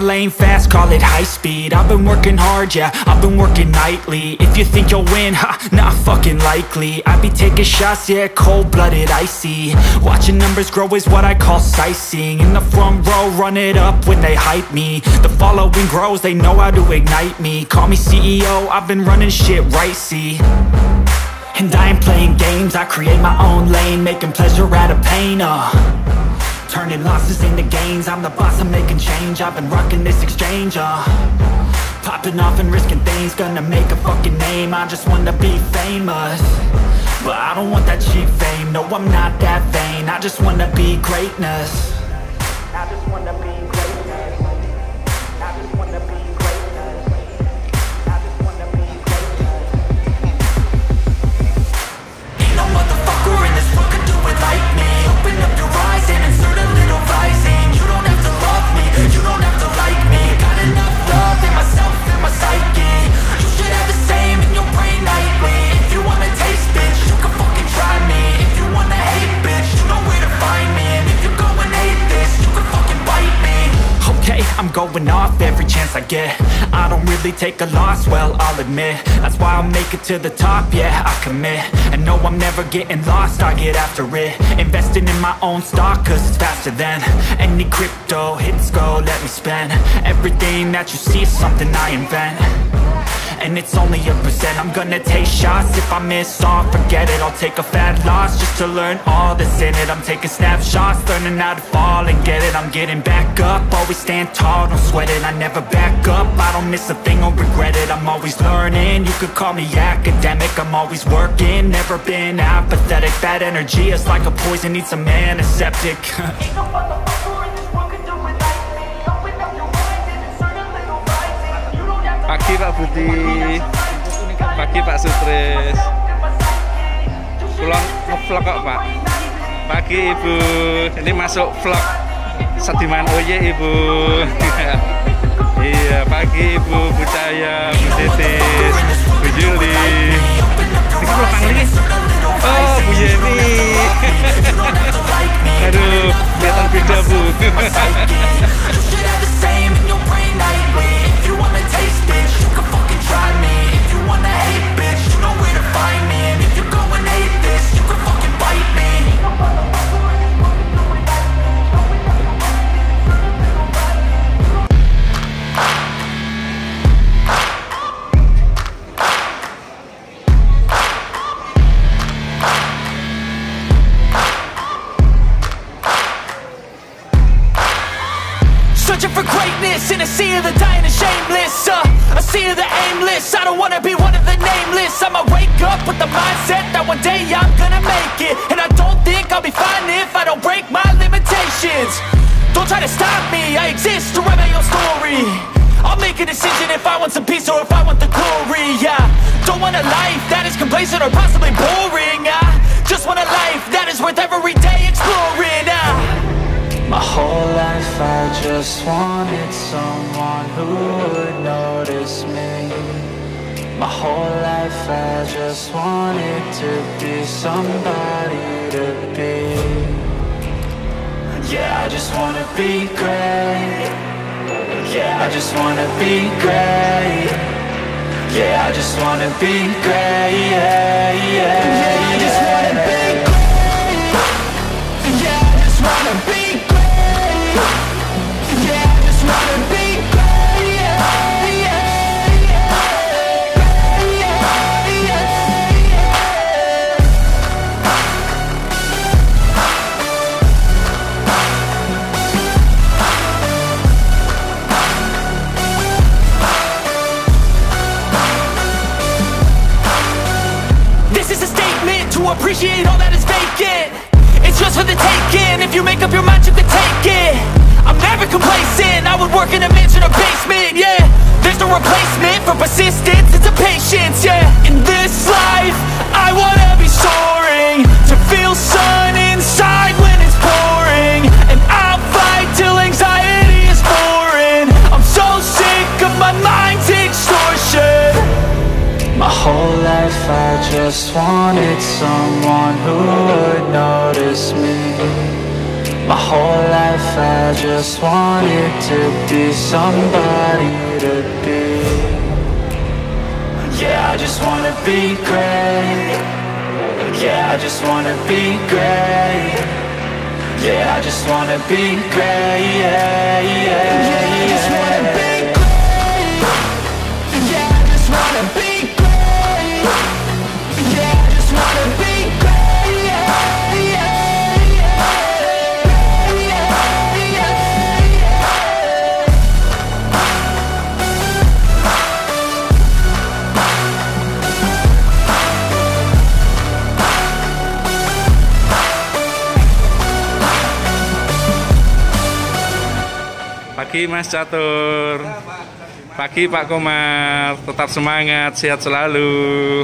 lane fast, call it high speed. I've been working hard, yeah, I've been working nightly. If you think you'll win, ha, not fucking likely. I be taking shots, yeah, cold-blooded, icy. Watching numbers grow is what I call sightseeing. In the front row, run it up when they hype me. The following grows, they know how to ignite me. Call me CEO, I've been running shit right, see. And I ain't playing games, I create my own lane, making pleasure out of pain, turning losses into gains. I'm the boss, I'm making change. I've been rocking this exchange, popping off and risking things. Gonna make a fucking name, I just wanna be famous. But I don't want that cheap fame, no, I'm not that vain. I just wanna be greatness. I just wanna be greatness. I just wanna be greatness. I just wanna be greatness. Ain't no motherfucker in this world could do it like me. Open up your eyes and insert a little rising. You don't have to love me, you don't have to like me. Got enough love in myself and my psyche. You should have the same in your brain nightly. If you wanna taste, bitch, you can fucking try me. If you wanna hate, bitch, you know where to find me. And if you go and hate this, you can fucking bite me. Okay, I'm going off every chance I get. I don't really take a loss, well, I'll admit. That's why I'll make it to the top, yeah, I commit. And no, I'm never getting lost, I get after it. Investing in my own stock, cause it's faster than any crypto hits go, let me spend. Everything that you see is something I invent. And it's only a percent. I'm gonna take shots. If I miss all, forget it. I'll take a fat loss just to learn all that's in it. I'm taking snapshots, learning how to fall and get it. I'm getting back up, always stand tall, don't sweat it. I never back up, I don't miss a thing or regret it. I'm always learning, you could call me academic. I'm always working, never been apathetic. Bad energy is like a poison, needs some antiseptic. Ain't no motherfucker in this world could do it like me. Open up your mind and insert a little rising. You don't have to. Pagi Pak Budi, pagi Pak Sutris. Pulang ngevlog kok Pak. Pagi Ibu, ini masuk vlog Sediman Oye Ibu. Iya, pagi Ibu, Bu Cahaya, Bu Titis, Bu Juli. Ini vlog lagi. Oh, Bu Yeni. Aduh, kelihatan beda Bu. Searching for greatness in a sea of the dying and shameless, a sea of the aimless. I don't wanna be one of the nameless. I'ma wake up with the mindset that one day I'm gonna make it. And I don't think I'll be fine if I don't break my limitations. Don't try to stop me, I exist to write my own story. I'll make a decision if I want some peace or if I want the glory. Yeah, don't want a life that is complacent or possibly boring. I just want a life that is worth every day exploring. My whole life I just wanted someone who would notice me. My whole life I just wanted to be somebody to be. Yeah, I just wanna be great. Yeah, I just wanna be great. Yeah, I just wanna be great. Yeah, yeah, I just wanna be great. Yeah, I just wanna be great. Appreciate all that is vacant. It's just for the taking. If you make up your mind, you can take it. I'm never complacent. I would work in a mansion or basement. Yeah, there's no replacement for persistence. It's a patience. Yeah, in this life, I wanna be soaring, to feel sun inside when it's pouring. And I'll fight till anxiety is foreign. I'm so sick of my mind's extortion. My whole life I just wanted someone who would notice me. My whole life I just wanted to be somebody to be. Yeah, I just wanna be great. Yeah, I just wanna be great. Yeah, I just wanna be great. Yeah, yeah, yeah, I just wanna be great. Yeah, I just wanna be great. Yeah, I just wanna be great. Yeah, yeah, yeah, yeah, yeah. Pagi Mas Catur. Pagi Pak Komar. Tetap semangat, sehat selalu.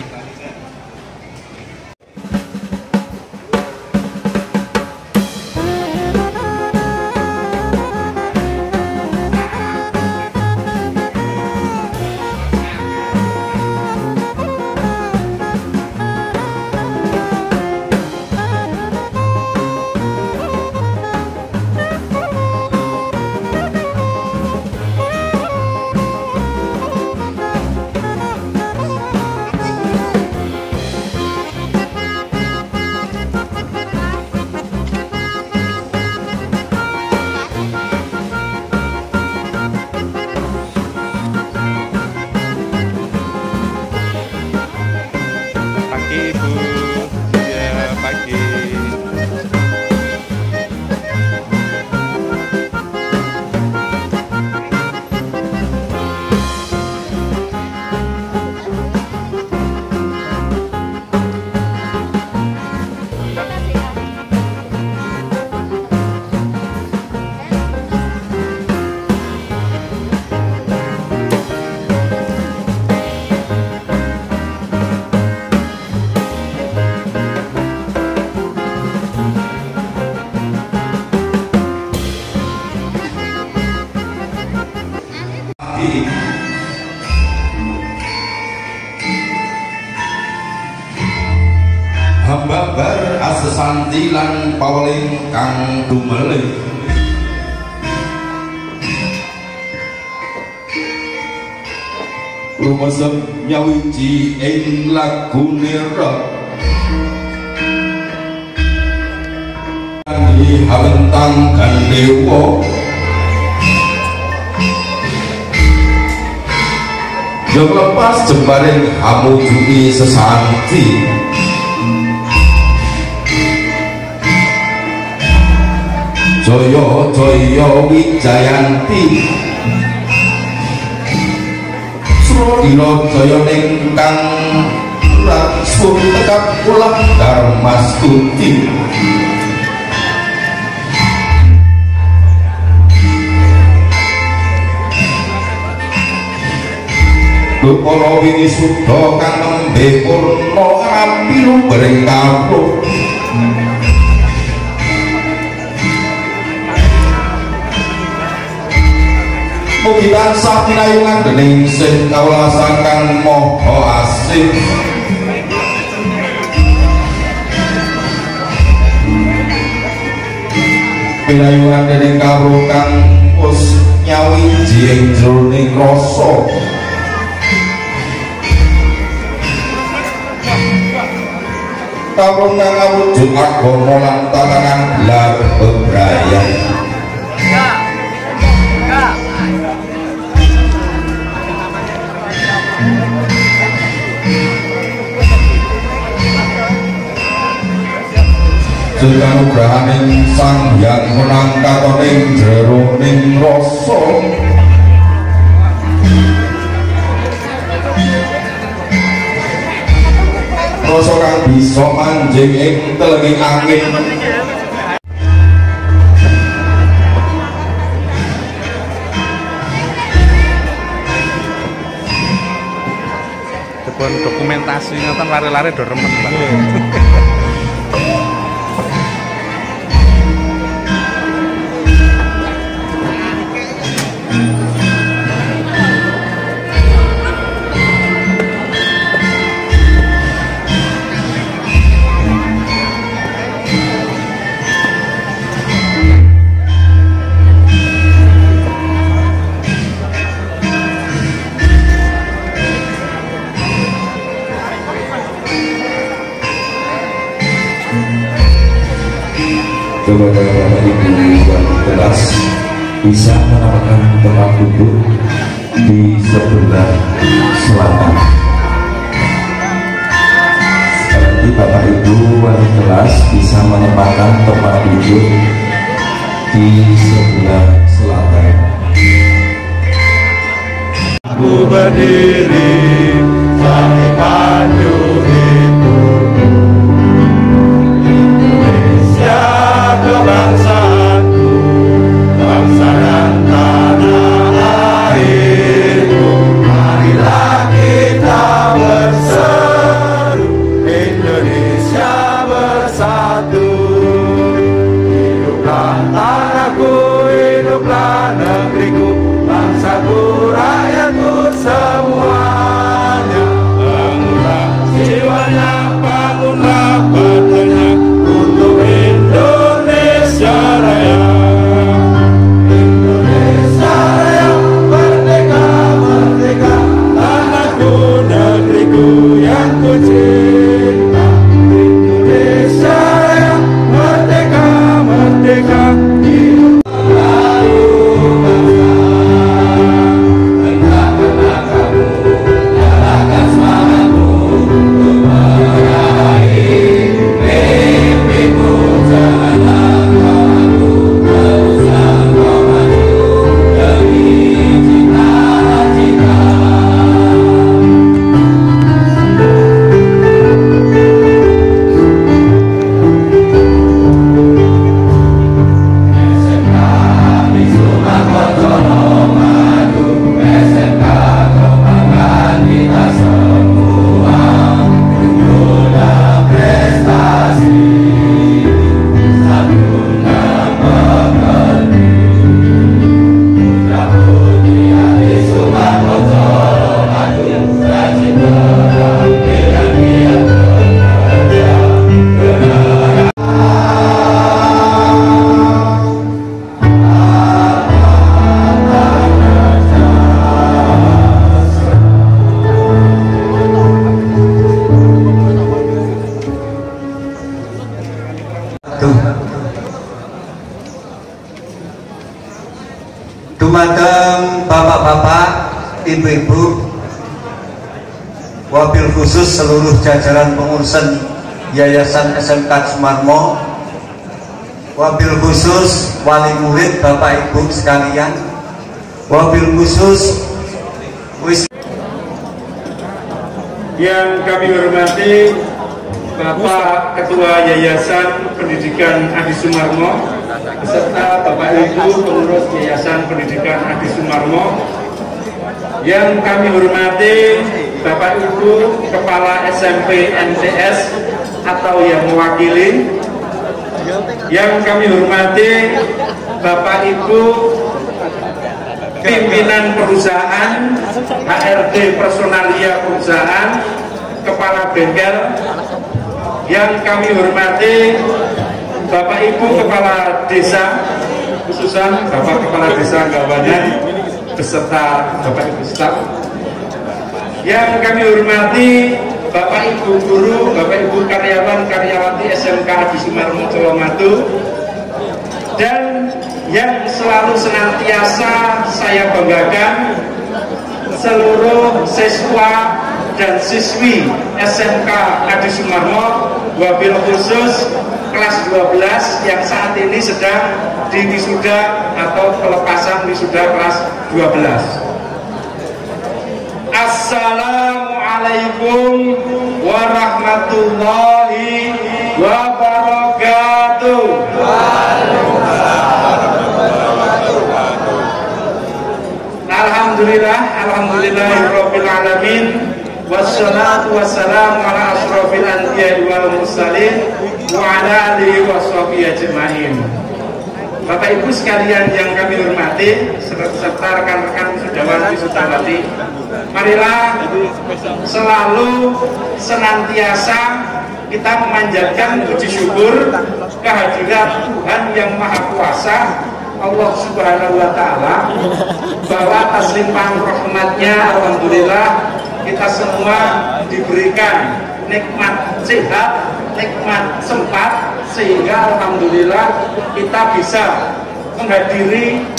Pagi Bu. Ya, pagi. Hamba bar asesanti lan paweling kang dumele rumesep nyawiji ing lagune rock hawentang gandewa yo lepas jembaring hamujuki sesanti Joyo Joyo Wijayanti Surodino Joyo Ningkang Rasul tekap pulang Darmastuti Lupara wingi suda kang nembe purna api lubering kawruh mugi tansah pinayungan dening Sing Kawelasan kang maha asih pinayungan dening kawruh kang wis nyawiji ing jroning rasa kawruh kang awujud agama lan tatanan gelar bebrayan Sekanugrahaning Sang Hyang Menang katoning jeroning rasa rasa kang bisa manjing ing telenging angin Depon dokumentasi ngoten lari-lari do remen Pak. kepada Bapak Ibu yang kelas bisa menempatkan tempat duduk di sebelah selatan. Sekali lagi Bapak Ibu wali kelas bisa menempatkan tempat duduk di sebelah selatan. Aku berdiri sampai maju hidupku, Indonesia kebangsaanku, bangsa dan tanah airku. Marilah kita berseru, Indonesia bersatu. Hiduplah tanahku, hiduplah negeriku, bangsaku, rakyatku semuanya. Bangunlah jiwanya, bangunlah badannya untuk Indonesia Raya. Indonesia Raya, merdeka, merdeka, tanahku, negeriku yang ku cinta. Indonesia Raya, merdeka, merdeka, hidup selalu bangsa. Dumateng bapak-bapak, ibu-ibu, wabil khusus seluruh jajaran pengurusan Yayasan SMK Sumarmo, wabil khusus wali murid bapak ibu sekalian, wabil khusus yang kami hormati Bapak Ketua Yayasan Pendidikan Adi Sumarmo beserta Bapak Ibu pengurus Yayasan Pendidikan Adi Sumarmo, yang kami hormati Bapak Ibu Kepala SMP NTS atau yang mewakili, yang kami hormati Bapak Ibu pimpinan perusahaan, HRD personalia perusahaan, kepala bengkel, yang kami hormati Bapak Ibu Kepala Desa, khususnya Bapak Kepala Desa Gawangan beserta Bapak Ibu staf, yang kami hormati Bapak Ibu guru, Bapak Ibu karyawan karyawati SMK Adi Sumarmo Colomadu, dan yang selalu senantiasa saya banggakan seluruh siswa dan siswi SMK Adi Sumarmo, wabil khusus kelas 12 yang saat ini sedang di wisuda atau pelepasan wisuda kelas 12. Assalamualaikum warahmatullahi wabarakatuh. Alhamdulillahirabbil alamin. Wassalatu wassalamu ala asrofil anbiya'i wal mursalin wa ala alihi washabihi ajma'in. Bapak Ibu sekalian yang kami hormati serta rekan-rekan wisudawan wisudawati, marilah selalu senantiasa kita memanjatkan puji syukur kehadirat Tuhan yang Maha Kuasa, Allah Subhanahu wa Ta'ala, bahwa atas limpahan rahmatnya alhamdulillah kita kita semua diberikan nikmat sehat, nikmat sempat, sehingga alhamdulillah kita bisa menghadiri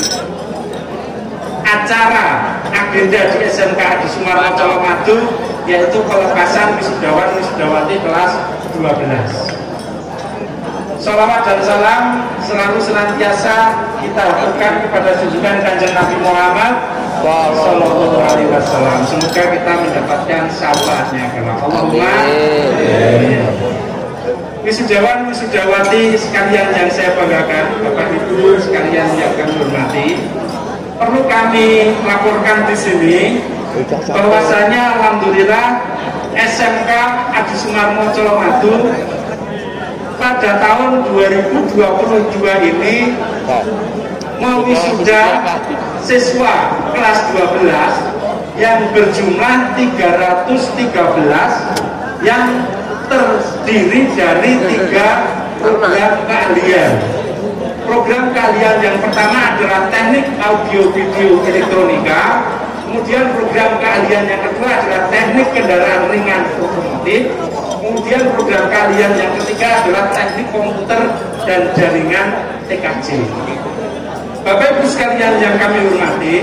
acara agenda di SMK Adi Sumarmo Colomadu, yaitu pelepasan wisudawan wisudawati kelas 12. Salawat dan salam selalu senantiasa kita haturkan kepada junjungan Kanjeng Nabi Muhammad Sallallahu Alaihi Wasallam. Semoga kita mendapatkan syafaatnya karena Allahumma amin. Wisudawan wisudawati sekalian yang saya banggakan, Bapak Ibu sekalian yang kami hormati, perlu kami laporkan di sini bahwasanya alhamdulillah SMK Adi Sumarmo Colomadu pada tahun 2022 ini mewisuda siswa kelas 12 yang berjumlah 313 yang terdiri dari 3 program keahlian. Program keahlian yang pertama adalah teknik audio video elektronika, kemudian program keahlian yang kedua adalah teknik kendaraan ringan otomotif, kemudian program keahlian yang ketiga adalah teknik komputer dan jaringan TKJ. Bapak Ibu sekalian yang kami hormati,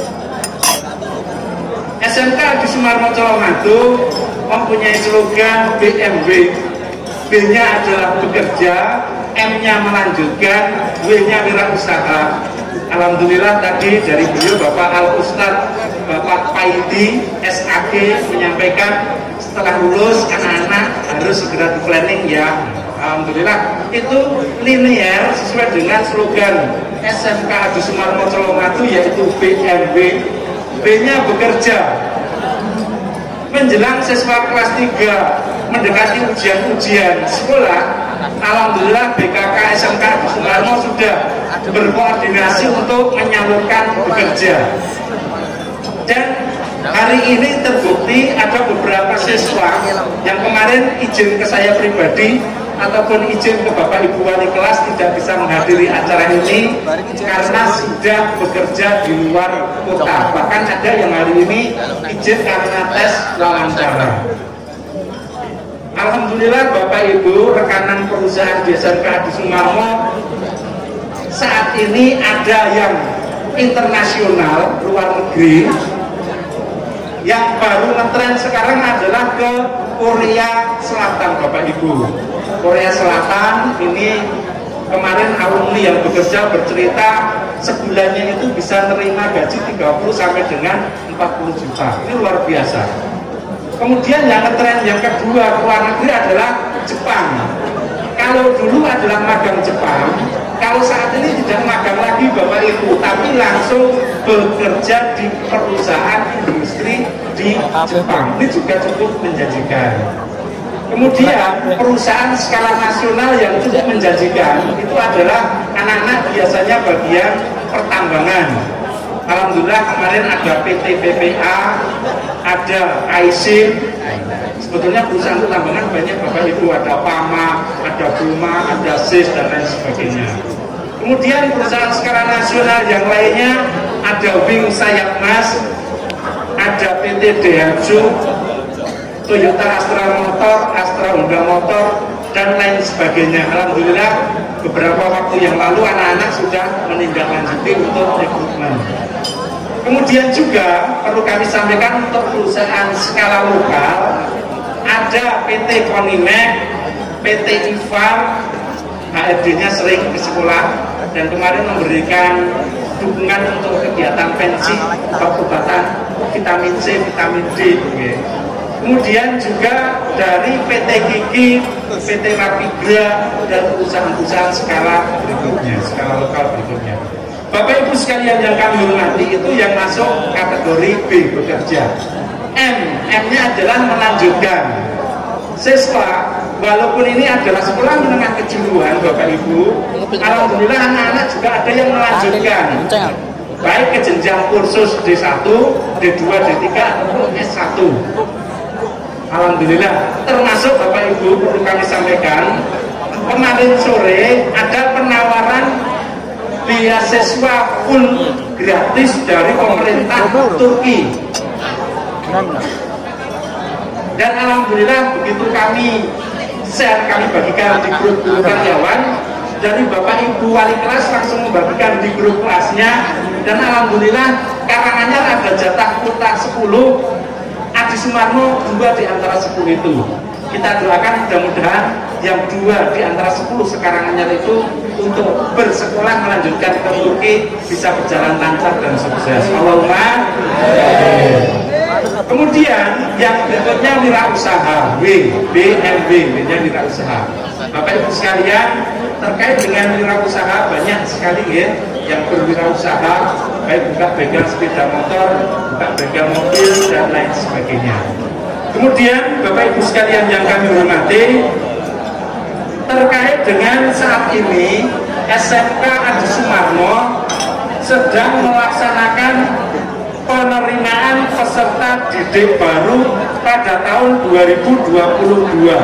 SMK Adi Sumarmo Colomadu mempunyai slogan BMW. B-nya adalah bekerja, M-nya melanjutkan, W-nya wirausaha. Alhamdulillah tadi dari beliau Bapak Al-Ustadz Bapak Paidi SAG menyampaikan setelah lulus anak-anak harus segera di planning ya. Alhamdulillah itu linear sesuai dengan slogan SMK Adi Sumarmo Colomadu, yaitu BMW. B-nya bekerja. Menjelang siswa kelas 3 mendekati ujian-ujian sekolah, alhamdulillah BKK SMK Adi Sumarmo sudah berkoordinasi untuk menyalurkan bekerja. Dan hari ini terbukti ada beberapa siswa yang kemarin izin ke saya pribadi ataupun izin ke Bapak Ibu Wali kelas tidak bisa menghadiri acara ini karena sudah bekerja di luar kota. Bahkan ada yang hari ini izin karena tes wawancara. Alhamdulillah Bapak Ibu rekanan perusahaan di SMK Adi Sumarmo saat ini ada yang internasional luar negeri. Yang baru ngetren sekarang adalah ke Korea Selatan, Bapak Ibu. Korea Selatan ini kemarin alumni yang bekerja bercerita sebulannya itu bisa nerima gaji 30 sampai dengan 40 juta. Ini luar biasa. Kemudian yang ngetren yang kedua luar negeri adalah Jepang. Kalau dulu adalah magang Jepang, kalau saat ini tidak magang lagi Bapak Ibu, tapi langsung bekerja di perusahaan industri di Jepang. Ini juga cukup menjanjikan. Kemudian perusahaan skala nasional yang cukup menjanjikan itu adalah anak-anak biasanya bagian pertambangan. Alhamdulillah kemarin ada PT BPA, ada ISIM. Sebetulnya perusahaan pertambangan banyak Bapak Ibu, ada PAMA, ada BUMA, ada SIS dan lain sebagainya. Kemudian perusahaan skala nasional yang lainnya ada Wing Sayap Mas, ada PT Daihatsu, Toyota Astra Motor, Astra Honda Motor, dan lain sebagainya. Alhamdulillah beberapa waktu yang lalu anak-anak sudah menindaklanjuti untuk rekrutmen. Kemudian juga perlu kami sampaikan untuk perusahaan skala lokal ada PT Konimek, PT IFAR, HRD-nya sering ke sekolah dan kemarin memberikan dukungan untuk kegiatan pensi obat-obatan vitamin C, vitamin D. Kemudian juga dari PT Gigi, PT Rapigra, dan perusahaan-perusahaan skala berikutnya, skala lokal berikutnya. Bapak Ibu sekalian yang kami hormati, itu yang masuk kategori B, bekerja. M-nya adalah melanjutkan. Siswa, walaupun ini adalah sekolah menengah kejuruan Bapak Ibu, alhamdulillah anak-anak juga ada yang melanjutkan, baik ke jenjang kursus D1, D2, D3, ataupun S1. Alhamdulillah, termasuk Bapak Ibu perlu kami sampaikan, kemarin sore ada penawaran beasiswa full gratis dari pemerintah Turki. Dan alhamdulillah begitu kami share, kami bagikan di grup guru karyawan, dari Bapak Ibu wali kelas langsung membagikan di grup kelasnya, dan alhamdulillah Karanganyar ada jatah kuota 10, Adi Sumarmo 2 di antara 10 itu. Kita doakan mudah-mudahan yang 2 di antara 10 Karanganyar itu untuk bersekolah melanjutkan ke Turki bisa berjalan lancar dan sukses. Allahumma. Kemudian yang berikutnya wirausaha, BMW, nya wirausaha. Bapak Ibu sekalian, terkait dengan wirausaha banyak sekali ya yang berwirausaha, baik buka bengkel sepeda motor, buka bengkel mobil dan lain sebagainya. Kemudian Bapak Ibu sekalian yang kami hormati, terkait dengan saat ini SMK Adi Sumarmo sedang melaksanakan penerimaan peserta didik baru pada tahun 2022.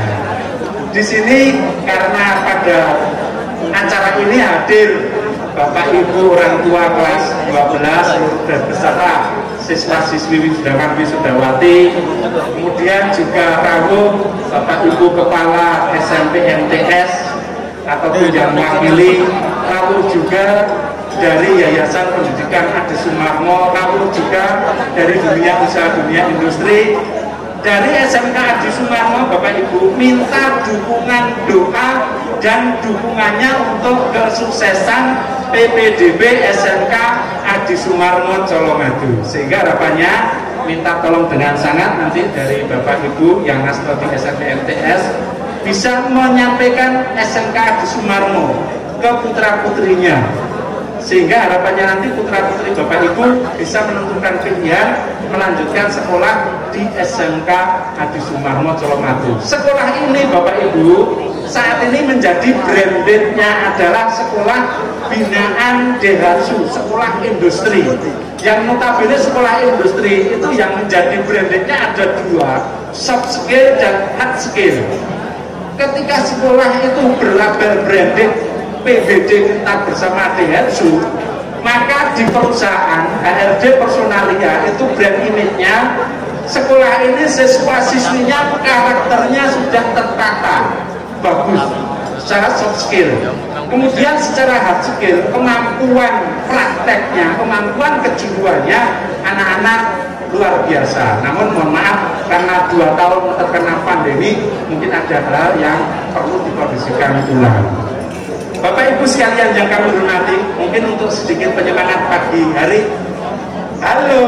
Di sini karena pada acara ini hadir Bapak Ibu orang tua kelas 12 dan beserta siswa-siswi wisudawan wisudawati, kemudian juga rawuh Bapak Ibu kepala SMP MTS ataupun yang mewakili, rawuh juga dari Yayasan Pendidikan Adi Sumarmo, rawuh juga dari dunia usaha, dunia industri. Dari SMK Adi Sumarmo, Bapak Ibu minta dukungan doa dan dukungannya untuk kesuksesan PPDB SMK Adi Sumarmo Colomadu. Sehingga harapannya minta tolong dengan sangat nanti dari Bapak Ibu yang nastodi SMP MTS bisa menyampaikan SMK Adi Sumarmo ke putra-putrinya, sehingga harapannya nanti putra-putri Bapak Ibu bisa menentukan pilihan melanjutkan sekolah di SMK Adi Sumarmo Colomadu. Sekolah ini Bapak Ibu saat ini menjadi brandednya adalah sekolah binaan Daihatsu, sekolah industri. Yang notabene sekolah industri itu yang menjadi brandednya ada 2, soft skill dan hard skill. Ketika sekolah itu berlabel branded PBD kita bersama Daihatsu, maka di perusahaan HRD Personalia itu brand image-nya sekolah ini siswa-siswinya karakternya sudah tertata bagus secara soft skill. Kemudian secara hard skill, kemampuan prakteknya, kemampuan kejiwaannya anak-anak luar biasa. Namun mohon maaf karena 2 tahun terkena pandemi, mungkin ada hal yang perlu dikondisikan ulang. Bapak Ibu sekalian yang kami hormati, mungkin untuk sedikit penyemangat pagi hari. Halo,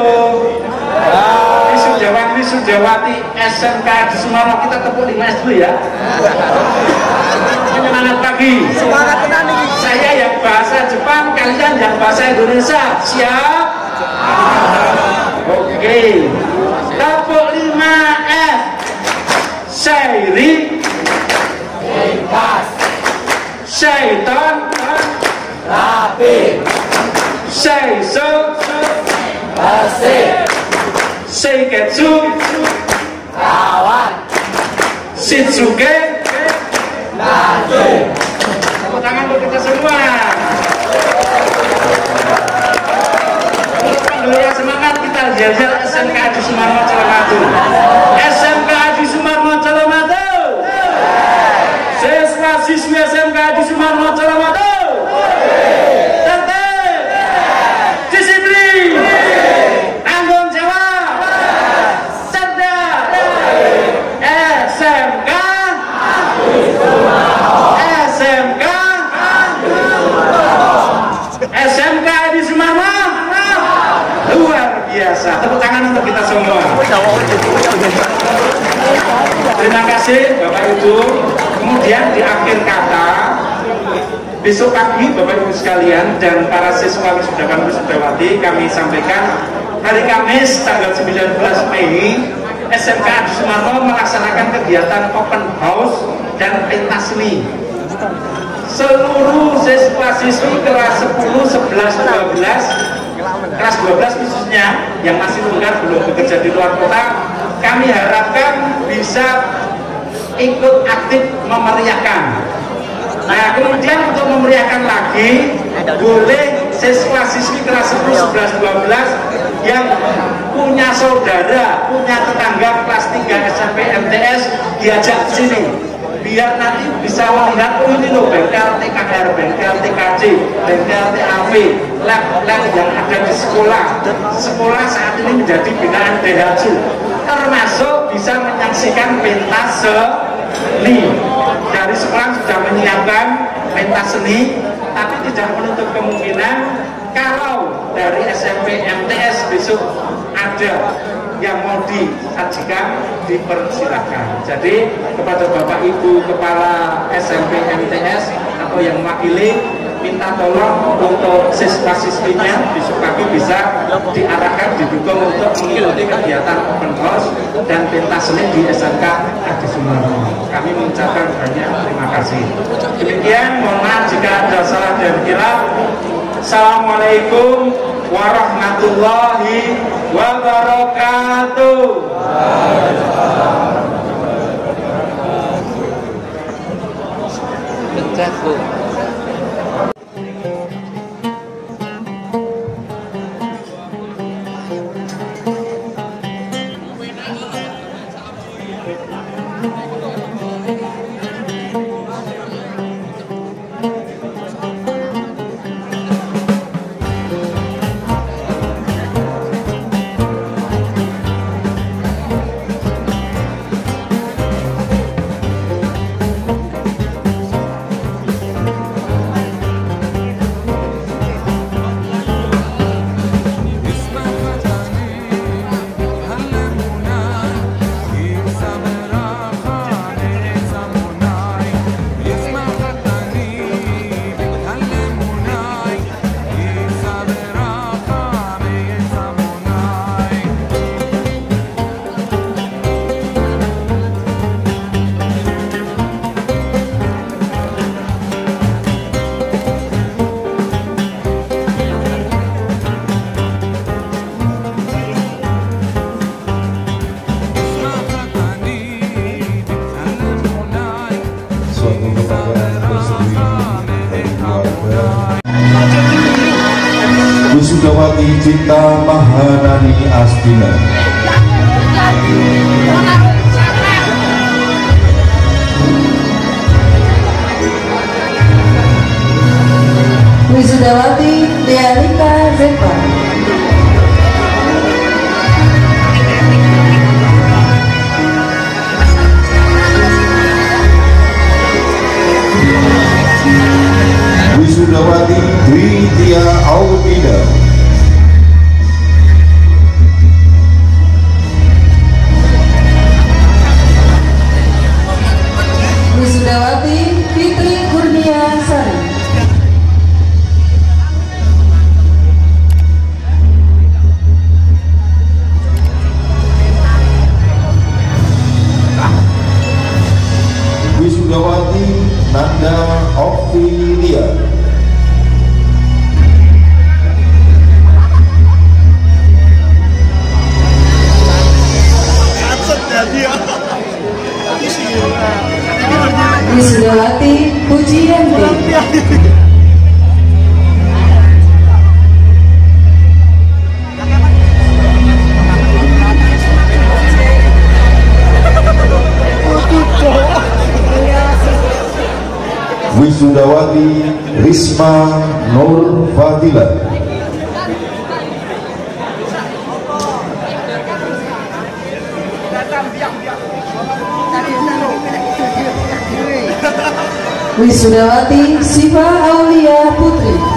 Wisudawati SMK Adi Sumarmo, kita tepuk 5S dulu ya. Penyemangat pagi. Semangat petani. Saya yang bahasa Jepang, kalian yang bahasa Indonesia. Siap? Oke. Tepuk 5S. Syairi. Syaitan rapi, Seiso bersih, Seiketsu kawan, Shitsuke lanjut. Tepuk tangan untuk kita semua. Dulu ya semangat, kita jajal SMK Adi Sumarmo Colomadu. SMK Adi Sumarmo Colomadu. Siswa-siswi SMK Adi Sumarmo Colomadu. Tertib, disiplin, tanggung jawab, cerdas. SMK Adi Sumarmo luar biasa. Tepuk tangan untuk kita semua. Terima kasih Bapak Ibu. Kemudian di akhir kata, besok pagi Bapak Ibu sekalian dan para siswa wisudawan wisudawati, kami sampaikan hari Kamis tanggal 19 Mei SMK Adi Sumarmo melaksanakan kegiatan open house dan pentas seni. Seluruh siswa-siswi kelas 10, 11, 12, kelas 12 khususnya yang masih longgar belum bekerja di luar kota, kami harapkan bisa ikut aktif memeriahkan. Nah, kemudian untuk memeriahkan lagi, boleh siswa-siswi kelas 10, 11, 12 yang punya saudara, punya tetangga kelas 3 diajak ke sini biar nanti bisa melihat, oh ini loh bengkel TKR, bengkel TKJ, bengkel TAV, lab-lab yang ada di sekolah. Sekolah saat ini menjadi binaan DHSU, termasuk bisa menyaksikan pentas seni. Dari sekolah sudah menyiapkan pentas seni, tapi tidak menutup kemungkinan kalau dari SMP MTS besok ada yang mau disajikan, dipersilakan. Jadi kepada Bapak Ibu Kepala SMP MTS atau yang mewakili, minta tolong untuk siswa-siswinya besok pagi bisa diarahkan, didukung untuk mengikuti kegiatan open house dan pentas seni di SMK Adi Sumarmo. Kami mengucapkan banyak terima kasih. Demikian, mohon maaf jika ada salah dan hilaf. Assalamualaikum warahmatullahi wabarakatuh. Pencet, Bu. Wisudawati Cinta Mahanani Astina. Wisudawati Dealika Zepa. Wisudawati Dwi Tia Audida. Wisudawati Fitri Kurnia Sari. Wisudawati Nanda Ophelia. Wisudawati Pujiyanti. Wisudawati Risma Nur Fadila. Wisudawati Siva Aulia Putri.